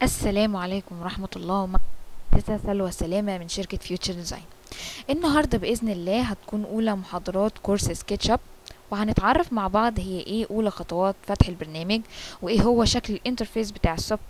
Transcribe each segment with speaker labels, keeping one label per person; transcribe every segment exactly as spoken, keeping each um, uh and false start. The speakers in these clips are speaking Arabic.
Speaker 1: السلام عليكم ورحمة الله ومعرفة. سلوى سلامة من شركة فيوتشر ديزاين. النهاردة بإذن الله هتكون أولى محاضرات كورس سكتش اب، وهنتعرف مع بعض هي ايه أولى خطوات فتح البرنامج، وايه هو شكل الانترفيس بتاع السوفت،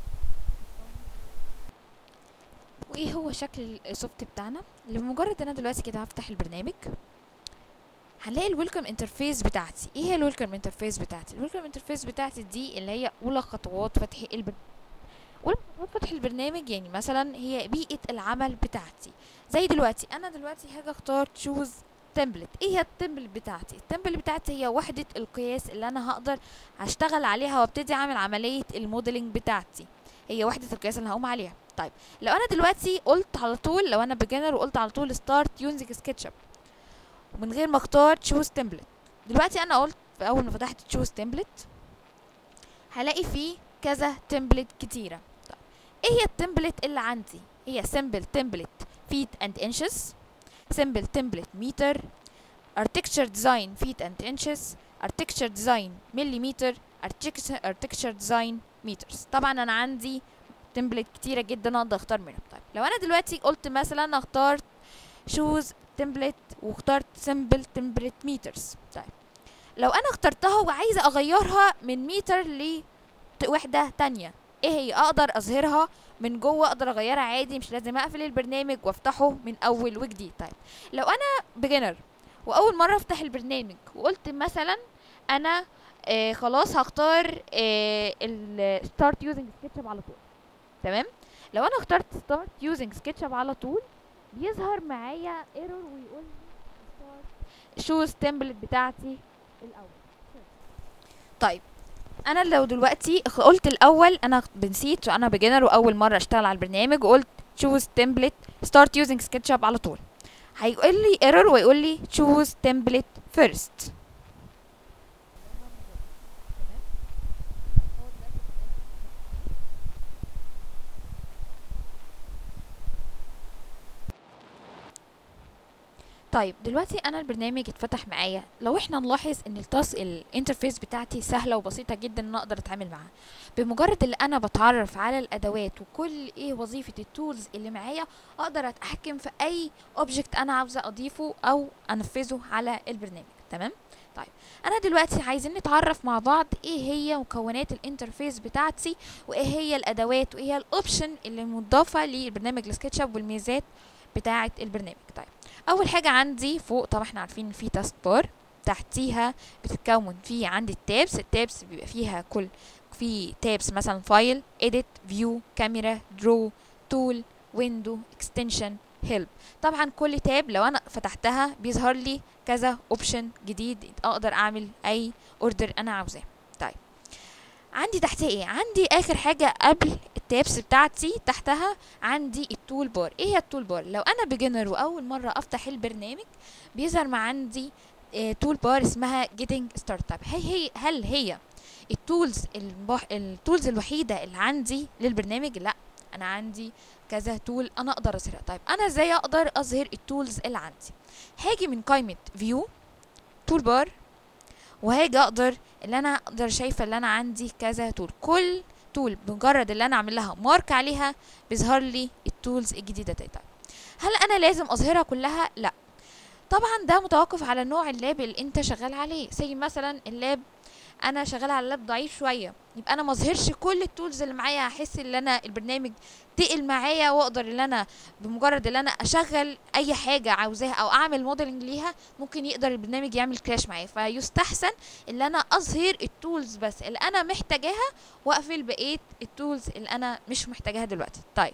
Speaker 1: وايه هو شكل السوفت بتاعنا. لمجرد انا دلوقتي كده هفتح البرنامج هنلاقي الويلكم انترفيس بتاعتي. ايه هي الويلكم انترفيس بتاعتي؟ الويلكم انترفيس بتاعتي دي اللي هي أولى خطوات فتح البرنامج. أولى خطوات فتح البرنامج يعني مثلا هي بيئة العمل بتاعتي. زي دلوقتي انا دلوقتي هاجي اختار تشوز تمبلت. ايه هي التمبلت بتاعتي؟ التمبلت بتاعتي هي وحدة القياس اللي انا هقدر هشتغل عليها وابتدي اعمل عملية الموديلنج بتاعتي. هي وحدة القياس اللي هقوم عليها. طيب لو انا دلوقتي قلت على طول، لو انا بيجنر وقلت على طول ستارت يوزنج سكتش اب من غير ما اختار تشوز تمبلت، دلوقتي انا قلت في اول ما فتحت تشوز تمبلت هلاقي فيه كذا تمبلت كتيرة. طيب ايه هي التمبلت اللي عندي؟ هي simple template feet and inches, simple template meter, architecture design feet and inches, architecture design millimeter, architecture architecture design meters. طبعا انا عندي تمبلت كتيرة جدا اقدر اختار منهم. طيب لو انا دلوقتي قلت مثلا اختار choose template واخترت simple template meters، طيب لو انا اخترتها وعايزة اغيرها من متر لوحدة تانية، ايه هي؟ اقدر اظهرها من جوه، اقدر اغيرها عادي، مش لازم اقفل البرنامج وافتحه من اول وجديد. طيب لو انا بيجنر واول مره افتح البرنامج وقلت مثلا انا آه خلاص هختار آه الستارت يوزنج سكتش اب على طول، تمام. لو انا اخترت ستارت يوزنج سكتش اب على طول بيظهر معايا ايرور ويقول لي شوز تمبلت بتاعتي الاول. طيب انا لو دلوقتي قلت الاول انا بنسيت وانا بيجنر واول مره اشتغل على البرنامج وقلت choose template start using SketchUp على طول، هيقول لي error ويقول لي choose template first. طيب دلوقتي انا البرنامج اتفتح معايا، لو احنا نلاحظ ان التاس الانترفيس بتاعتي سهله وبسيطه جدا ان اقدر اتعامل معاها. بمجرد اللي انا بتعرف على الادوات وكل ايه وظيفه التولز اللي معايا اقدر اتحكم في اي اوبجكت انا عاوزه اضيفه او انفذه على البرنامج، تمام. طيب انا دلوقتي عايزين نتعرف مع بعض ايه هي مكونات الانترفيس بتاعتي، وايه هي الادوات، وايه هي الاوبشن اللي مضافه للبرنامج السكتش اب، والميزات بتاعه البرنامج. طيب اول حاجه عندي فوق طبعا احنا عارفين في تاسك بار، تحتيها بتتكون في عندي التابس. التابس بيبقى فيها كل في تابس مثلا فايل، اديت، فيو، كاميرا، درو، تول، ويندو، اكستنشن، هيلب. طبعا كل تاب لو انا فتحتها بيظهر لي كذا اوبشن جديد اقدر اعمل اي اوردر انا عاوزاه. طيب عندي تحتها ايه؟ عندي اخر حاجه قبل التابس بتاعتي تحتها عندي التول بار. ايه هي التول بار؟ لو انا بيجنر واول مره افتح البرنامج بيظهر مع عندي اه تول بار اسمها getting started. هي هي هل هي التولز المح... التولز الوحيده اللي عندي للبرنامج؟ لا، انا عندي كذا تول انا اقدر اظهرها. طيب انا ازاي اقدر اظهر التولز اللي عندي؟ هاجي من قائمه فيو تول بار، وهاجي اقدر اللي انا اقدر شايفه اللي انا عندي كذا تول. كل تول بمجرد اللي انا اعمل لها مارك عليها بيظهر لي التولز الجديده دي. هل انا لازم اظهرها كلها؟ لا، طبعا ده متوقف على نوع اللاب اللي انت شغال عليه. زي مثلا اللاب انا شغاله على لاب ضعيف شويه، يبقى انا مظهرش كل التولز اللي معايا، هحس ان انا البرنامج تقل معايا، واقدر ان انا بمجرد ان انا اشغل اي حاجه عاوزاها او اعمل موديلنج ليها ممكن يقدر البرنامج يعمل كراش معايا. فيستحسن ان انا اظهر التولز بس اللي انا محتاجاها واقفل بقيه التولز اللي انا مش محتاجاها دلوقتي. طيب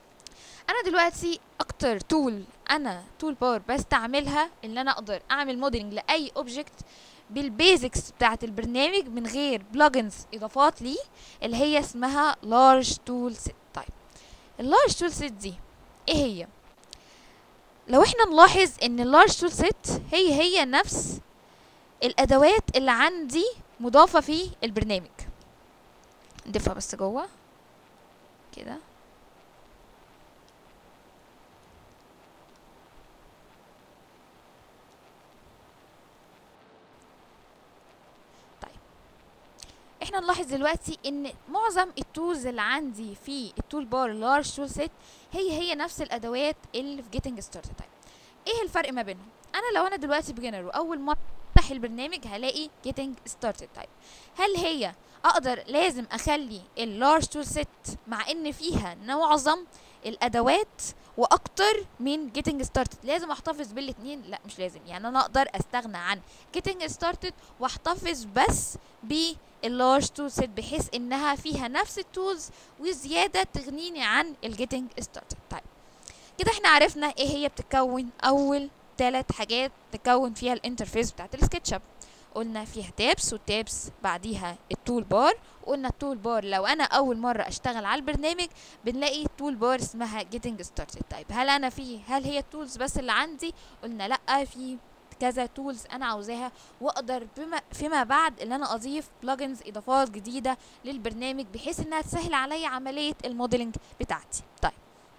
Speaker 1: انا دلوقتي اكتر تول انا تول بار بستعملها ان انا اقدر اعمل موديلنج لاي اوبجكت بالبيزكس بتاعت البرنامج من غير بلجنز اضافات ليه، اللي هي اسمها لارج تول سيت. طيب اللارج تول سيت دي ايه هي؟ لو احنا نلاحظ ان اللارج تول سيت هي هي نفس الادوات اللي عندي مضافه في البرنامج. نضيفها بس جوه كده. احنا نلاحظ دلوقتي ان معظم التولز اللي عندي في التول بار لارج تول سيت هي هي نفس الادوات اللي في جيتنج ستارتد تايب. ايه الفرق ما بينهم؟ انا لو انا دلوقتي بيجنر واول مره افتح البرنامج هلاقي جيتنج ستارتد تايب، هل هي اقدر لازم اخلي اللارج تول سيت مع ان فيها معظم الادوات واكتر من جيتنج ستارتد لازم احتفظ بالاثنين؟ لا مش لازم، يعني انا اقدر استغنى عن جيتنج ستارتد واحتفظ بس باللارج تول سيت بحيث انها فيها نفس التولز وزياده تغنيني عن الجيتنج ستارتد. طيب كده احنا عرفنا ايه هي بتتكون اول ثلاث حاجات تكون فيها الانترفيس بتاعت السكتش اب. قلنا فيها تابس، والتابس بعديها التول بار، وقلنا التول بار لو انا اول مره اشتغل على البرنامج بنلاقي التول بار اسمها جيتنج ستارتد. طيب هل انا في هل هي التولز بس اللي عندي؟ قلنا لا، في كذا تولز انا عاوزاها واقدر بما فيما بعد ان انا اضيف بلجنز اضافات جديده للبرنامج بحيث انها تسهل عليا عمليه الموديلنج بتاعتي. طيب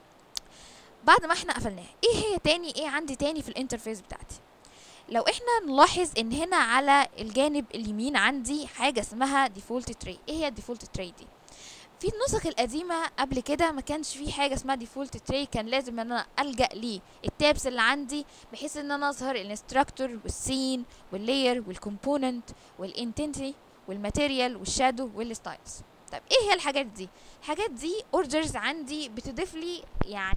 Speaker 1: بعد ما احنا قفلناها ايه هي تاني ايه عندي تاني في الانترفيس بتاعتي؟ لو احنا نلاحظ ان هنا على الجانب اليمين عندي حاجه اسمها ديفولت تري. ايه هي الديفولت تري دي؟ في النسخ القديمه قبل كده ما كانش في حاجه اسمها ديفولت تري، كان لازم ان انا الجا للتابس اللي عندي بحيث ان انا اظهر الانستراكتور والسين واللاير والكومبوننت والانتنتي والماتيريال والشادو والستايلز. طب ايه هي الحاجات دي؟ الحاجات دي اوردرز عندي بتضيف لي يعني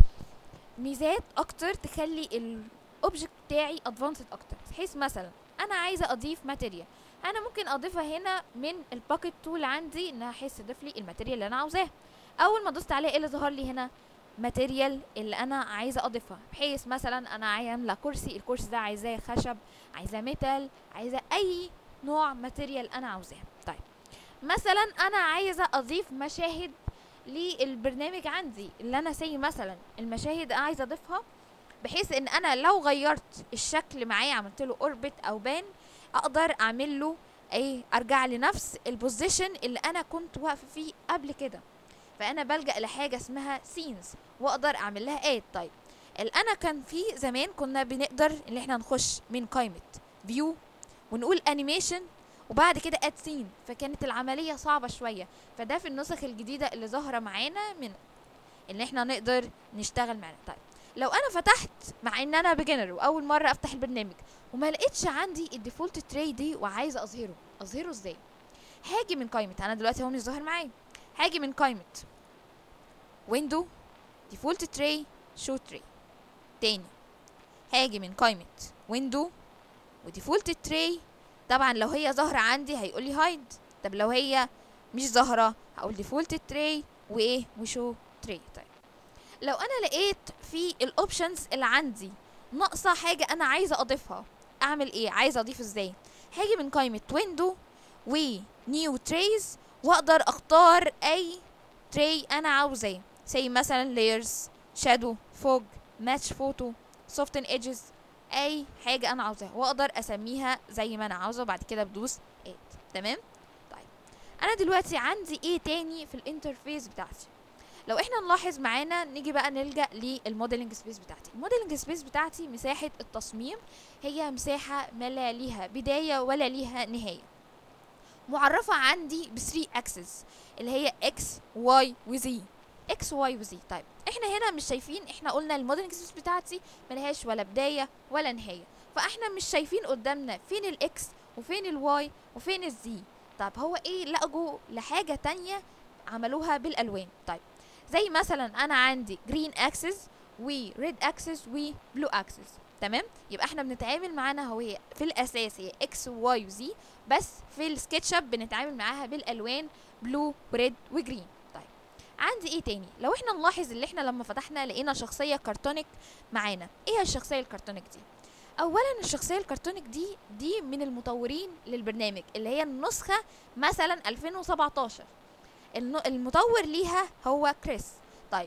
Speaker 1: ميزات اكتر تخلي الاوبجكت بتاعي ادفانسد اكتر، بحيث مثلا انا عايزه اضيف ماتيريال انا ممكن اضيفها هنا من الباكت تول عندي انها حيث تضيف لي الماتيريال اللي انا عاوزاها. اول ما دوست عليه ايه اللي ظهر لي هنا؟ ماتيريال اللي انا عايزه اضيفها، بحيث مثلا انا عامله كرسي، الكرسي ده عايزاه خشب، عايزاه ميتال، عايزه اي نوع ماتيريال انا عاوزاه. طيب مثلا انا عايزه اضيف مشاهد للبرنامج عندي اللي انا سي مثلا المشاهد عايزه اضيفها بحيث ان انا لو غيرت الشكل معايا عملت له اوربت او بان اقدر اعمل له ايه؟ ارجع لنفس البوزيشن اللي انا كنت واقفه فيه قبل كده. فانا بلجأ لحاجه اسمها سينز واقدر اعمل لها اد. طيب اللي انا كان في زمان كنا بنقدر ان احنا نخش من قائمه فيو ونقول انيميشن وبعد كده اد سين، فكانت العمليه صعبه شويه. فده في النسخ الجديده اللي ظاهره معانا من ان احنا نقدر نشتغل معانا. طيب لو انا فتحت مع ان انا بيجنر واول مره افتح البرنامج وما لقيتش عندي الديفولت تري دي وعايزه اظهره، اظهره ازاي؟ هاجي من قائمه، انا دلوقتي هو مش ظاهر معايا، هاجي من قائمه ويندو ديفولت تري شو تري، تاني هاجي من قائمه ويندو وديفولت تري. طبعا لو هي ظاهره عندي هيقول لي هايد، طب لو هي مش ظاهره هقول ديفولت تري وايه وشو تري. طيب لو انا لقيت في الاوبشنز اللي عندي ناقصه حاجه انا عايزه اضيفها اعمل ايه؟ عايزه اضيف ازاي؟ هاجي من قائمه ويندو ونيو تريز واقدر اختار اي تري انا عاوزاه، زي مثلا لايرز، شادو، فوج، ماتش فوتو، سوفتن ايدجز، اي حاجه انا عاوزاها واقدر اسميها زي ما انا عاوزه وبعد كده بدوس اد. تمام؟ طيب انا دلوقتي عندي ايه تاني في الانترفيس بتاعتي؟ لو احنا نلاحظ معانا نيجي بقى نلجأ للموديلنج سبيس بتاعتي. الموديلنج سبيس بتاعتي مساحة التصميم هي مساحة ما لا ليها بداية ولا ليها نهاية، معرفة عندي ب ثلاثة اكسس اللي هي اكس واي وزي، اكس واي وزي. طيب احنا هنا مش شايفين، احنا قلنا الموديلنج سبيس بتاعتي ملهاش ولا بداية ولا نهاية، فاحنا مش شايفين قدامنا فين الاكس وفين الواي وفين الزي. طب هو ايه لقوا لحاجة تانية عملوها بالالوان؟ طيب زي مثلا انا عندي جرين اكسس وريد اكسس وبلو اكسس. تمام؟ يبقى احنا بنتعامل معانا هو في الاساس هي اكس وواي وزي، بس في السكتش اب بنتعامل معاها بالالوان بلو وريد وجرين. طيب عندي ايه تاني؟ لو احنا نلاحظ اللي احنا لما فتحنا لقينا شخصيه كرتونيك معانا. ايه هي الشخصيه الكرتونيك دي؟ اولا الشخصيه الكرتونيك دي دي من المطورين للبرنامج اللي هي النسخه مثلا ألفين وسبعتاشر، المطور ليها هو كريس. طيب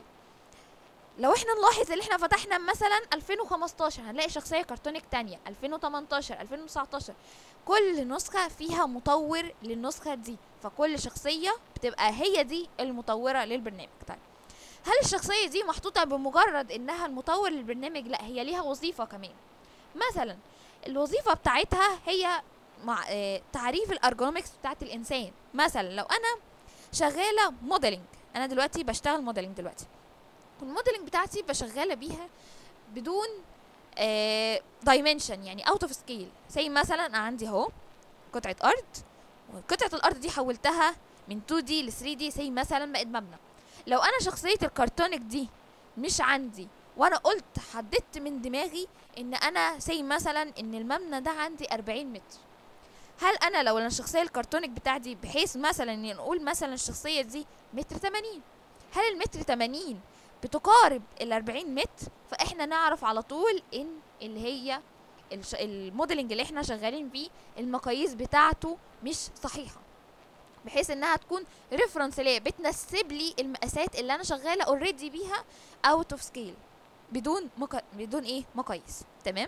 Speaker 1: لو احنا نلاحظ اللي احنا فتحنا مثلا ألفين وخمستاشر هنلاقي شخصيه كرتونيك تانية، ألفين وتمنتاشر، ألفين وتسعتاشر، كل نسخه فيها مطور للنسخه دي، فكل شخصيه بتبقى هي دي المطوره للبرنامج. طيب هل الشخصيه دي محطوطه بمجرد انها المطور للبرنامج؟ لا، هي ليها وظيفه كمان. مثلا الوظيفه بتاعتها هي مع آه تعريف الارجونومكس بتاعت الانسان. مثلا لو انا شغاله موديلنج، انا دلوقتي بشتغل موديلنج دلوقتي، والموديلنج بتاعتي بشغاله بيها بدون دايمنشن، يعني اوت اوف سكيل. زي مثلا انا عندي اهو قطعه ارض، وقطعه الارض دي حولتها من تو دي ل ثري دي، زي مثلا بقت مبنى. لو انا شخصيه الكرتونيك دي مش عندي، وانا قلت حددت من دماغي ان انا زي مثلا ان المبنى ده عندي أربعين متر، هل انا لو انا الشخصيه الكرتونيك بتاعتي بحيث مثلا ان نقول مثلا الشخصيه دي متر تمانين، هل المتر تمانين بتقارب ال أربعين متر؟ فاحنا نعرف على طول ان اللي هي الموديلنج اللي احنا شغالين بيه المقاييس بتاعته مش صحيحه، بحيث انها تكون ريفرنس ليا، بتنسب لي المقاسات اللي انا شغاله اوريدي بيها اوت اوف سكيل، بدون مكا... بدون ايه مقاييس. تمام.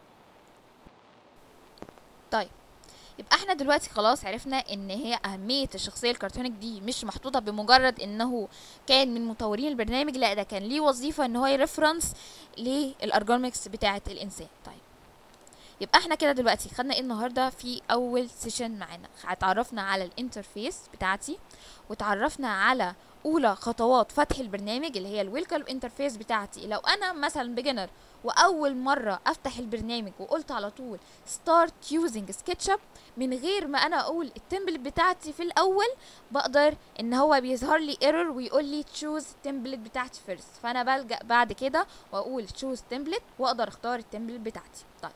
Speaker 1: طيب يبقى احنا دلوقتي خلاص عرفنا ان هي اهميه الشخصيه الكرتونيك دي مش محطوطه بمجرد انه كان من مطورين البرنامج، لا ده كان ليه وظيفه ان هو يرفرنس للارجونومكس بتاعه الانسان. طيب يبقى احنا كده دلوقتي خدنا ايه النهارده في اول سيشن معانا؟ اتعرفنا على الانترفيس بتاعتي، وتعرفنا على اولى خطوات فتح البرنامج اللي هي الويلكم انترفيس بتاعتي. لو انا مثلا بيجنر واول مره افتح البرنامج وقلت على طول start using SketchUp من غير ما انا اقول التمبلت بتاعتي في الاول، بقدر ان هو بيظهر لي ايرور ويقول لي choose التمبلت بتاعتي first، فانا بلجأ بعد كده واقول choose template واقدر اختار التمبلت بتاعتي. طيب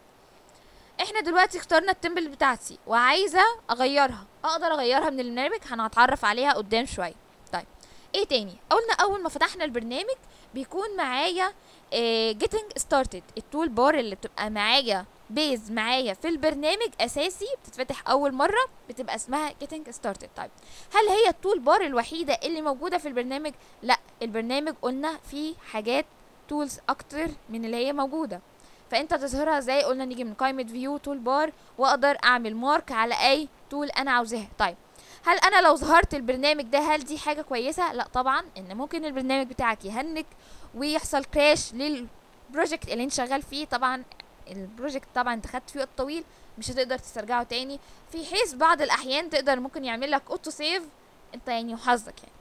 Speaker 1: احنا دلوقتي اخترنا التمبلت بتاعتي وعايزه اغيرها، اقدر اغيرها من البرنامج، هنتعرف عليها قدام شويه. طيب ايه تاني؟ قلنا اول ما فتحنا البرنامج بيكون معايا اه getting started، التول بار اللي بتبقى معايا بيز معايا في البرنامج اساسي، بتتفتح اول مره بتبقى اسمها getting started. طيب هل هي التول بار الوحيده اللي موجوده في البرنامج؟ لا، البرنامج قلنا فيه حاجات تولز اكتر من اللي هي موجوده، فانت تظهرها ازاي؟ قلنا نيجي من قائمه فيو تول بار واقدر اعمل مارك على اي تول انا عاوزاها. طيب هل انا لو ظهرت البرنامج ده هل دي حاجه كويسه؟ لا طبعا، ان ممكن البرنامج بتاعك يهنج ويحصل كراش للبروجكت اللي انت شغال فيه. طبعا البروجكت طبعا انت خدت فيه وقت طويل مش هتقدر تسترجعه تاني، في حيث بعض الاحيان تقدر ممكن يعمل لك اوتو سيف انت يعني وحظك يعني.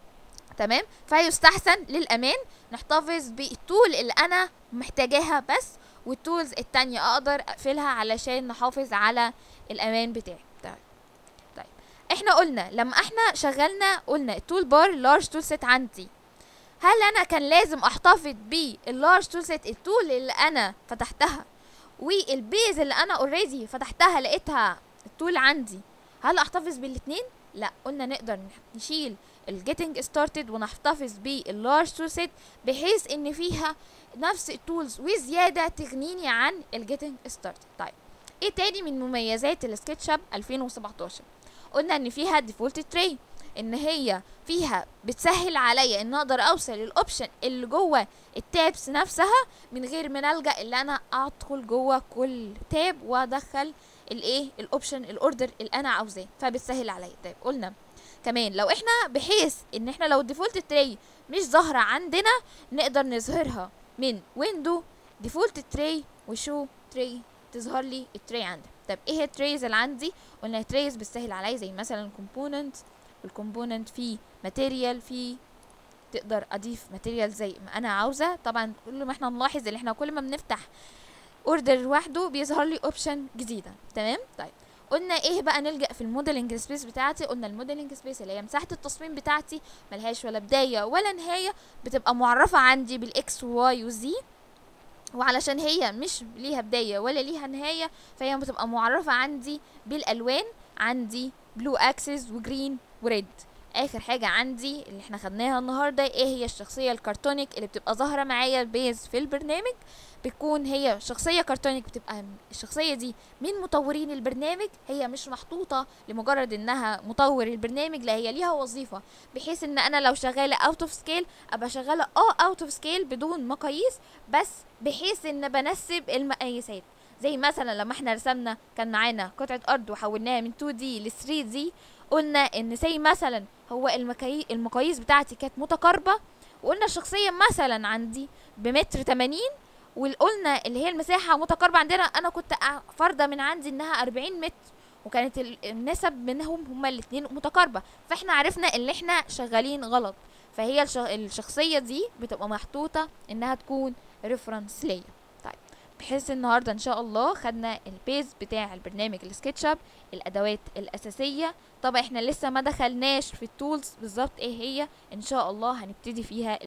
Speaker 1: تمام، فيستحسن للامان نحتفظ بالتول اللي انا محتاجاها بس، والتولز التانية اقدر اقفلها علشان نحافظ على الامان بتاعي. طيب طيب احنا قلنا لما احنا شغلنا قلنا التول بار لارج تول سيت عندي، هل انا كان لازم احتفظ باللارج تول سيت التول اللي انا فتحتها والبيز اللي انا اوريدي فتحتها لقيتها التول عندي، هل احتفظ بالاتنين؟ لا، قلنا نقدر نشيل الجيتنج ستارتد ونحتفظ باللارج تول سيت بحيث ان فيها نفس التولز وزياده تغنيني عن الجيتنج ستارتد. طيب ايه تاني من مميزات السكتش اب ألفين وسبعتاشر؟ قلنا ان فيها ديفولت تري، ان هي فيها بتسهل عليا ان اقدر اوصل للاوبشن اللي جوه التابس نفسها من غير ما نلجا اللي انا ادخل جوه كل تاب وادخل الايه الاوبشن الاوردر اللي انا عاوزاه، فبتسهل عليا. طيب قلنا كمان لو احنا بحيث ان احنا لو الديفولت تري مش ظاهره عندنا نقدر نظهرها من ويندو ديفولت تري وشو تري تظهر لي التري عندي. طب ايه هي التريز اللي عندي؟ قلنا التريز بتسهل عليا زي مثلا الكومبوننت، والكومبوننت فيه ماتيريال، فيه تقدر اضيف ماتيريال زي ما انا عاوزه. طبعا كل ما احنا نلاحظ ان احنا كل ما بنفتح اوردر لوحده بيظهر لي اوبشن جديده. تمام. طيب قلنا ايه بقى نلجا في الموديلنج سبيس بتاعتي؟ قلنا الموديلنج سبيس اللي هي مساحه التصميم بتاعتي ملهاش ولا بدايه ولا نهايه، بتبقى معرفه عندي بالاكس وواي وزي، وعلشان هي مش ليها بدايه ولا ليها نهايه فهي بتبقى معرفه عندي بالالوان، عندي بلو اكسس وجرين وريد. اخر حاجه عندي اللي احنا خدناها النهارده ايه هي الشخصيه الكرتونيك اللي بتبقى ظاهره معايا بيز في البرنامج، بتكون هي شخصيه كرتونيك، بتبقى الشخصيه دي من مطورين البرنامج، هي مش محطوطه لمجرد انها مطور البرنامج، لا هي ليها وظيفه بحيث ان انا لو شغاله اوت اوف سكيل ابقى شغاله اه اوت اوف سكيل بدون مقاييس، بس بحيث ان بنسب المقاييسات. زي مثلا لما احنا رسمنا كان معانا قطعه ارض وحولناها من تو دي ل ثري دي، قلنا ان زي مثلا هو المكاي... المقاييس بتاعتي كانت متقاربه، وقلنا الشخصيه مثلا عندي بمتر تمانين، وقلنا اللي هي المساحه متقاربه عندنا، انا كنت فارضه من عندي انها أربعين متر، وكانت ال- النسب منهم هما الاتنين متقاربة، فاحنا عرفنا اللي احنا شغالين غلط. فهي الش- الشخصية دي بتبقى محطوطة انها تكون ريفرنس ليا. طيب، بحيث النهاردة ان شاء الله خدنا البيز بتاع البرنامج السكتش اب، الادوات الاساسية. طبعا احنا لسه ما دخلناش في التولز بالظبط ايه هي، ان شاء الله هنبتدي فيها